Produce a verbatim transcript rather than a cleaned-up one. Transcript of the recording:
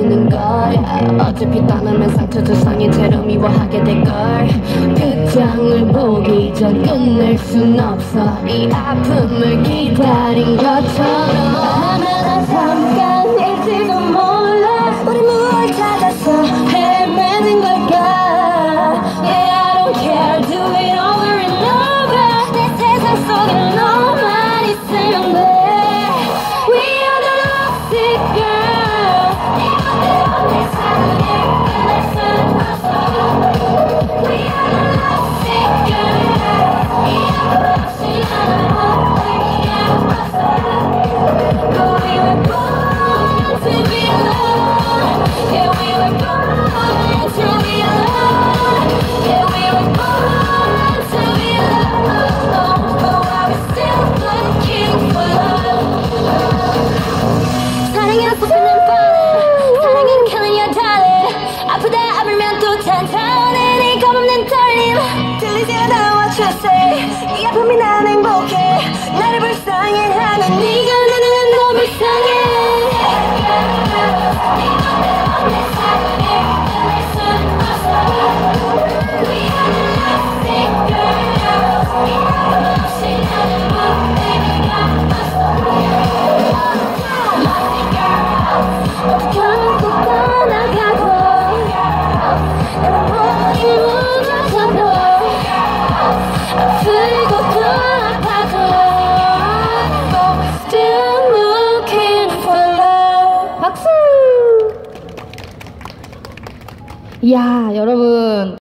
지워지는 걸 어차피 떠나면 상처조상인 채로 미워하게 될걸 끝장을 보기 전 끝낼 순 없어 이 아픔을 기다린 것처럼 하면 잠깐일지도 몰라 우리 뭘 찾아서 헤매는 걸까 Yeah, I don't care, do it over and over 내 세상 속에 너만 있으면 돼 We are the lovesick girls 네 멋대로 내 사랑을 끝낼 순 없어 We are the lovesick girls 이 아픔 없이 나는 못 이겨봤어 But we were born to be alone Yeah, we were born to be alone Yeah, we were born to be alone But why we still looking for love 사랑이란 쏟아낸 뻔해 사랑은 killing your darling 아프다 아물면 또 찬찬해 네 겁없는 떨림 들리지 않아 what you say 이 아픔이 난 행복해 나를 불쌍해 하는 네가 나는 더 불쌍해 네 맘대로 내 사랑을 끝낼 순 없어 We are the lovesick girls 이 아픔 없이 나는 못 이겨봤어 결국 떠나가고 내 몸이 무너져도 아프고 또 아파도 But we're still looking for love 박수! 이야 여러분